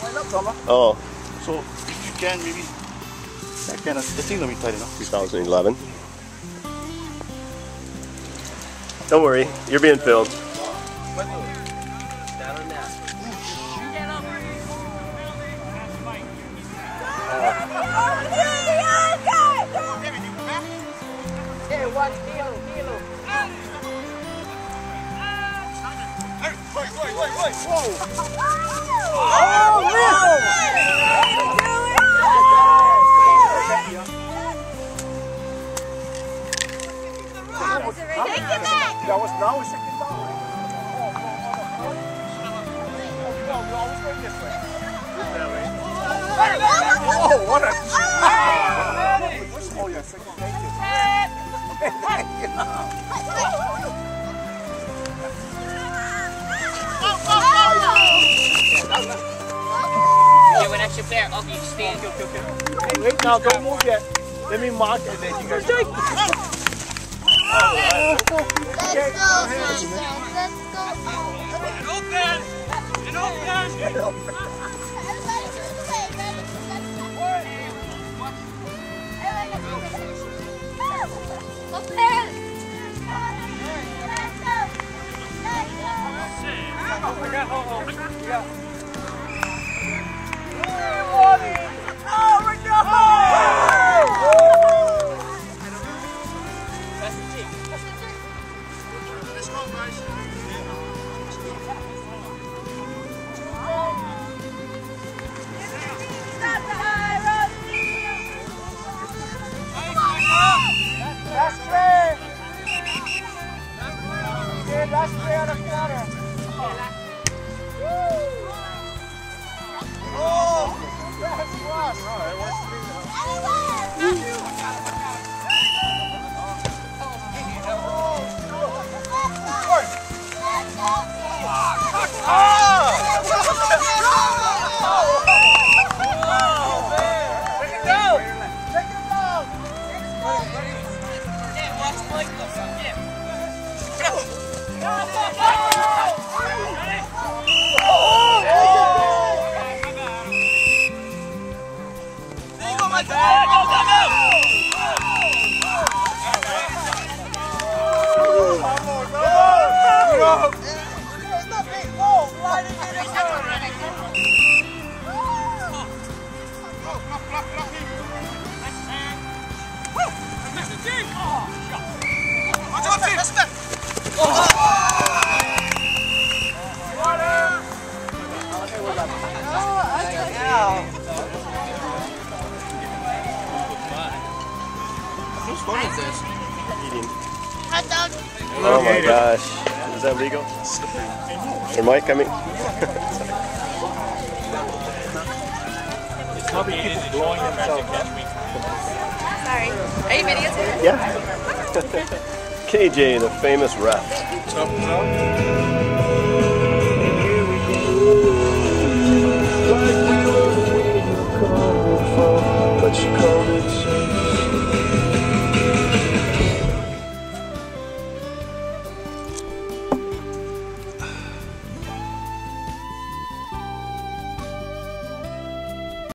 Oh. So if you can, maybe that kind of the thing will be tight enough. 2011. Don't worry, you're being filmed. That was now a second down. No, we always going this way. Oh, what a... Oh, yeah, second. Thank you. Give an extra pair. Okay, you stand. Hey, wait now, don't move yet. Let me mark and then you guys... Let's go. Last play on the corner. Oh! That's one. Oh, it works for me now. Take it down! Take it down! Yeah, watch Blake go. Yeah. Whose phone is this? Eating. Hot dog. Oh my gosh. Is that legal? Or Mike, I mean? It's probably people blowing themselves up. Sorry. Are you videotaping? Yeah. KJ, the famous ref. What's up?